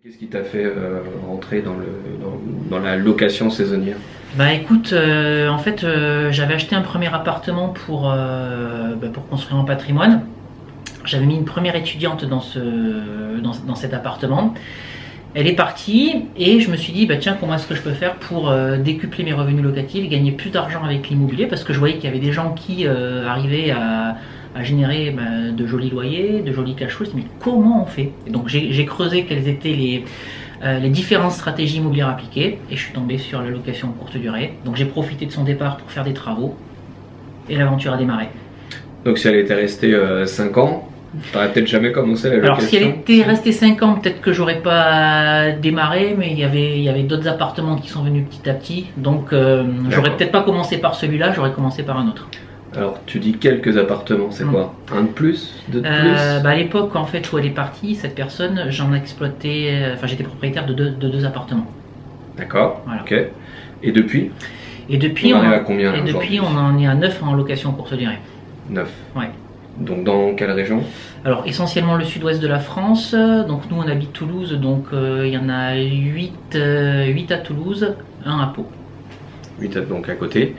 Qu'est-ce qui t'a fait rentrer dans la location saisonnière? Bah écoute, en fait j'avais acheté un premier appartement pour construire un patrimoine. J'avais mis une première étudiante dans cet appartement. Elle est partie et je me suis dit bah tiens, comment est-ce que je peux faire pour décupler mes revenus locatifs et gagner plus d'argent avec l'immobilier, parce que je voyais qu'il y avait des gens qui arrivaient à générer de jolis loyers, de jolis cash flows. Je me suis dit mais comment on fait? Et donc j'ai creusé quelles étaient les différentes stratégies immobilières appliquées et je suis tombé sur la location courte durée. Donc j'ai profité de son départ pour faire des travaux et l'aventure a démarré. Donc si elle était restée 5 ans, t'aurais peut-être jamais commencé la location? Alors si elle était restée 5 ans, peut-être que j'aurais pas démarré, mais il y avait d'autres appartements qui sont venus petit à petit. Donc j'aurais peut-être pas commencé par celui-là, j'aurais commencé par un autre. Alors tu dis quelques appartements, c'est quoi? Un de plus? Deux de plus? À l'époque en fait où elle est partie, cette personne, j'en exploitais, j'étais propriétaire de deux appartements. D'accord, voilà. Ok. Et depuis? Et depuis on en est à combien? Et depuis on en est à 9 en location courte durée. 9? Ouais. Donc dans quelle région? Alors essentiellement le sud-ouest de la France, donc nous on habite Toulouse, donc il y en a 8 à Toulouse, 1 à Pau. 8 donc à côté.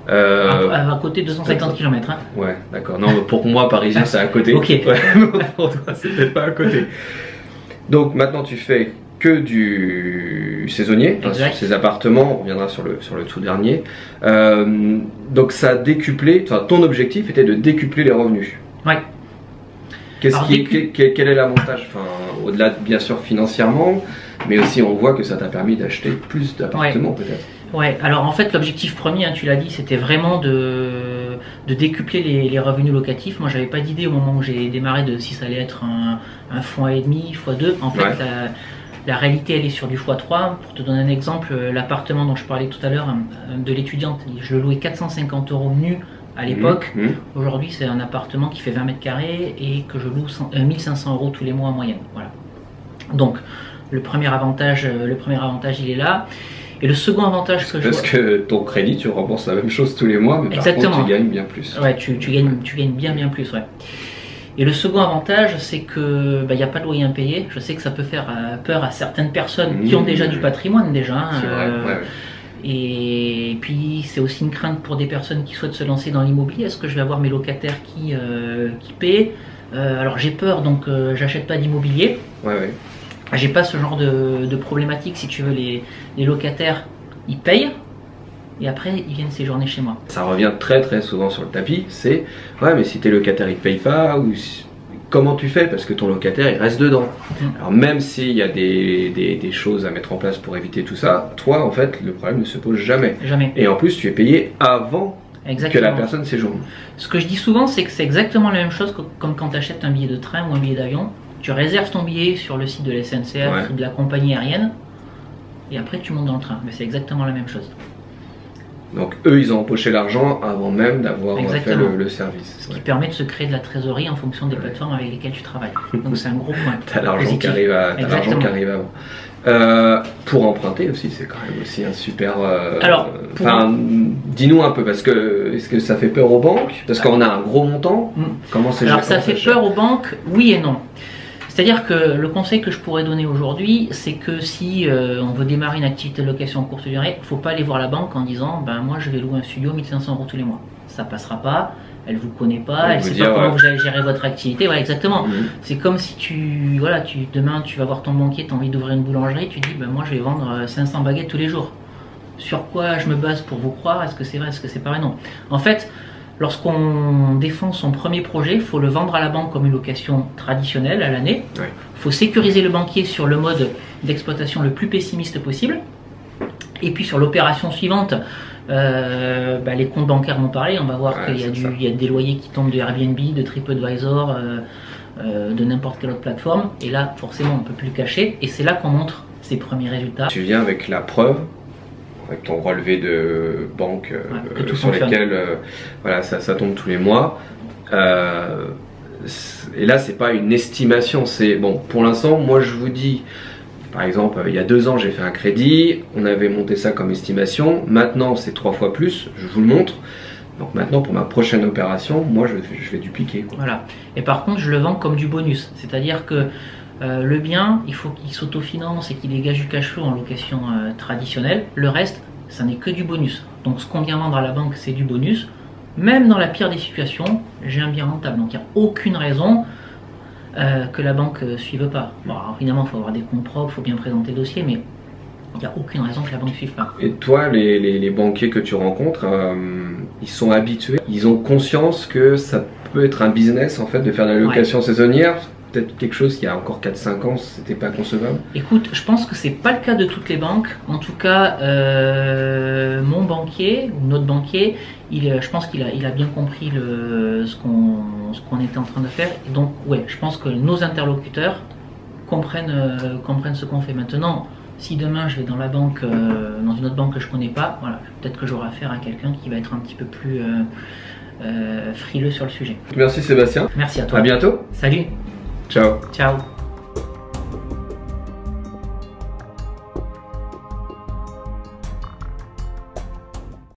À côté 250 km. Hein. Ouais, d'accord. Non, pour moi, parisien, c'est à côté. Ok. Ouais, pour toi, c'est peut-être pas à côté. Donc maintenant, tu fais que du saisonnier, hein, sur ces appartements. On reviendra sur le tout dernier. Donc ça a décuplé. Enfin, ton objectif était de décupler les revenus. Ouais. Quel est l'avantage? Enfin, au-delà, bien sûr, financièrement, mais aussi on voit que ça t'a permis d'acheter plus d'appartements, peut-être. Ouais, alors en fait l'objectif premier, hein, tu l'as dit, c'était vraiment de décupler les revenus locatifs. Moi j'avais pas d'idée au moment où j'ai démarré de si ça allait être un x1,5, x2. En fait la réalité elle est sur du x3. Pour te donner un exemple, l'appartement dont je parlais tout à l'heure de l'étudiante, je le louais 450 € nu à l'époque. Aujourd'hui c'est un appartement qui fait 20 mètres carrés et que je loue 1500 € tous les mois en moyenne. Voilà. Donc le premier avantage il est là. Et le second avantage que je vois... Parce que ton crédit, tu rembourses la même chose tous les mois, mais par contre, tu gagnes bien plus. Ouais, tu gagnes bien plus, ouais. Et le second avantage, c'est que il n'y a pas de loyer impayé. Je sais que ça peut faire peur à certaines personnes qui ont déjà du patrimoine déjà. C'est vrai, ouais. Et puis c'est aussi une crainte pour des personnes qui souhaitent se lancer dans l'immobilier. Est-ce que je vais avoir mes locataires qui paient? Alors j'ai peur, donc j'achète pas d'immobilier. Ouais. J'ai pas ce genre de problématique, si tu veux, les locataires, ils payent, et après, ils viennent séjourner chez moi. Ça revient très souvent sur le tapis, c'est « Ouais, mais si tes locataires, ils te payent pas, ou comment tu fais? Parce que ton locataire, il reste dedans. » Alors même s'il y a des choses à mettre en place pour éviter tout ça, toi, en fait, le problème ne se pose jamais. Jamais. Et en plus, tu es payé avant que la personne séjourne. Ce que je dis souvent, c'est que c'est exactement la même chose comme quand tu achètes un billet de train ou un billet d'avion. Tu réserves ton billet sur le site de la SNCF ou de la compagnie aérienne et après tu montes dans le train. Mais c'est exactement la même chose. Donc eux, ils ont empoché l'argent avant même d'avoir fait le service. Ce qui permet de se créer de la trésorerie en fonction des plateformes avec lesquelles tu travailles. Donc c'est un gros point. Tu as l'argent qui arrive avant. Pour emprunter aussi, c'est quand même aussi un super... dis-nous un peu, parce que est-ce que ça fait peur aux banques? Parce qu'on a un gros montant. Comment c'est? Alors ça fait peur aux banques, oui et non. C'est-à-dire que le conseil que je pourrais donner aujourd'hui, c'est que si on veut démarrer une activité de location courte durée, il ne faut pas aller voir la banque en disant moi je vais louer un studio 1500 € tous les mois. Ça passera pas, elle vous connaît pas, elle ne sait pas comment vous allez gérer votre activité. Voilà, exactement. C'est comme si demain tu vas voir ton banquier, tu as envie d'ouvrir une boulangerie, tu dis moi je vais vendre 500 baguettes tous les jours. Sur quoi je me base pour vous croire? Est-ce que c'est vrai? Est-ce que c'est pas vrai? Non. En fait, lorsqu'on défend son premier projet, il faut le vendre à la banque comme une location traditionnelle à l'année. Il faut sécuriser le banquier sur le mode d'exploitation le plus pessimiste possible. Et puis sur l'opération suivante, les comptes bancaires m'ont parlé. On va voir qu'il y a des loyers qui tombent de Airbnb, de TripAdvisor, de n'importe quelle autre plateforme. Et là, forcément, on ne peut plus le cacher. Et c'est là qu'on montre ses premiers résultats. Tu viens avec la preuve, avec ton relevé de banque sur lesquels ça tombe tous les mois. Et là, c'est pas une estimation, c'est bon. Pour l'instant, moi je vous dis, par exemple, il y a 2 ans, j'ai fait un crédit, on avait monté ça comme estimation. Maintenant, c'est 3 fois plus. Je vous le montre. Donc maintenant, pour ma prochaine opération, moi je vais dupliquer. Voilà. Et par contre, je le vends comme du bonus, c'est-à-dire que Le bien, il faut qu'il s'autofinance et qu'il dégage du cash flow en location traditionnelle. Le reste, ça n'est que du bonus. Donc ce qu'on vient vendre à la banque, c'est du bonus. Même dans la pire des situations, j'ai un bien rentable. Donc il n'y a aucune raison que la banque ne suive pas. Bon, alors, évidemment, il faut avoir des comptes propres, il faut bien présenter le dossier, mais il n'y a aucune raison que la banque ne suive pas. Et toi, les banquiers que tu rencontres, ils sont habitués, ils ont conscience que ça peut être un business en fait de faire de la location saisonnière. Peut-être quelque chose qui y a encore 4-5 ans, c'était pas concevable. Écoute, je pense que c'est pas le cas de toutes les banques. En tout cas, mon banquier ou notre banquier, je pense qu'il a bien compris ce qu'on était en train de faire. Et donc, ouais, je pense que nos interlocuteurs comprennent ce qu'on fait. Maintenant, si demain je vais dans la banque, dans une autre banque que je connais pas, voilà, peut-être que j'aurai affaire à quelqu'un qui va être un petit peu plus frileux sur le sujet. Merci Sébastien. Merci à toi. À bientôt. Salut. Ciao. Ciao.